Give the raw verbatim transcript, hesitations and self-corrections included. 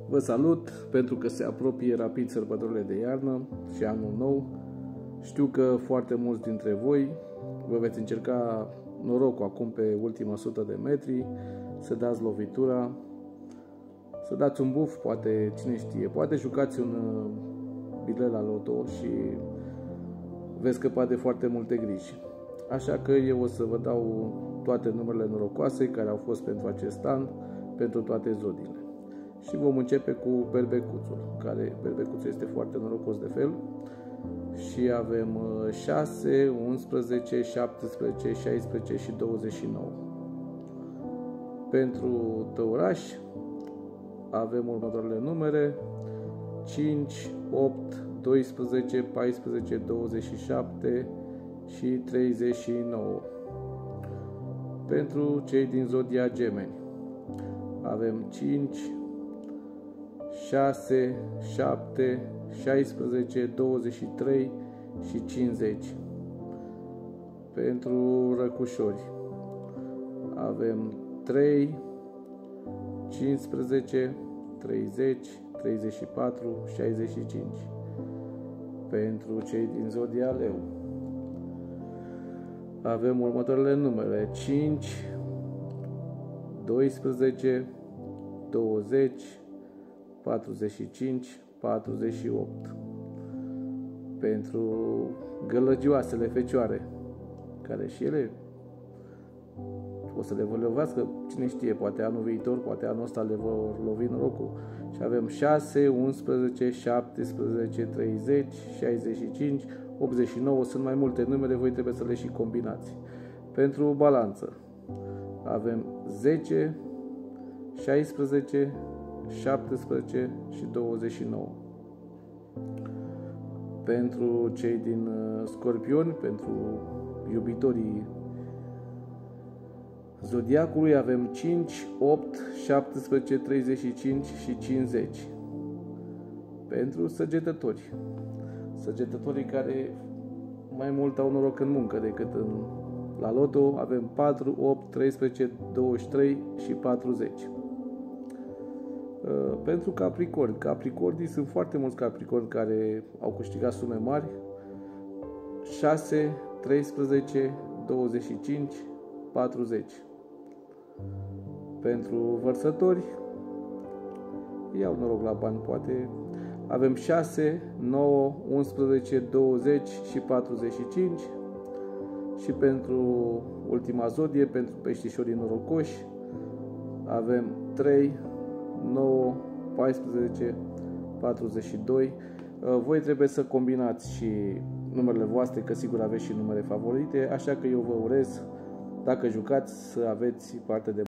Vă salut, pentru că se apropie rapid sărbătorile de iarnă și anul nou. Știu că foarte mulți dintre voi vă veți încerca norocul acum pe ultima sută de metri, să dați lovitura, să dați un buf, poate, cine știe, poate jucați un bilet la loto și veți scăpa de foarte multe griji. Așa că eu o să vă dau toate numerele norocoase care au fost pentru acest an, pentru toate zodiile. Și vom începe cu berbecuțul, care berbecuțul este foarte norocos de fel. Și avem șase, unsprezece, șaptesprezece, șaisprezece și douăzeci și nouă. Pentru tăuraș avem următoarele numere: cinci, opt, doisprezece, paisprezece, douăzeci și șapte și treizeci și nouă. Pentru cei din zodia Gemeni avem cinci, șase, șapte, șaisprezece, douăzeci și trei și cincizeci. Pentru răcușori avem trei, cincisprezece, treizeci, treizeci și patru, șaizeci și cinci. Pentru cei din zodia Leu avem următoarele numere: cinci, doisprezece, douăzeci, patruzeci și cinci, patruzeci și opt. Pentru gălăgioasele fecioare, care și ele o să le vă lovească, cine știe, poate anul viitor, poate anul ăsta le vor lovi norocul. Și avem șase, unsprezece, șaptesprezece, treizeci, șaizeci și cinci, optzeci și nouă. Sunt mai multe numere, voi trebuie să le și combinați. Pentru balanță avem zece, șaisprezece, șaptesprezece și douăzeci și nouă. Pentru cei din Scorpioni, pentru iubitorii zodiacului, avem cinci, opt, șaptesprezece, treizeci și cinci și cincizeci. Pentru săgetători, săgetătorii care mai mult au noroc în muncă decât în, la loto, avem patru, opt, treisprezece, douăzeci și trei și patruzeci. Pentru Capricorni, Capricornii, sunt foarte mulți Capricorni care au câștigat sume mari: șase, treisprezece, douăzeci și cinci, patruzeci. Pentru Vărsători, iau noroc la bani, poate, avem șase, nouă, unsprezece, douăzeci și patruzeci și cinci. Și pentru ultima zodie, pentru peștișorii norocoși, avem trei, nouă, paisprezece, patruzeci și doi. Voi trebuie să combinați și numerele voastre, că sigur aveți și numere favorite, așa că eu vă urez, dacă jucați, să aveți parte de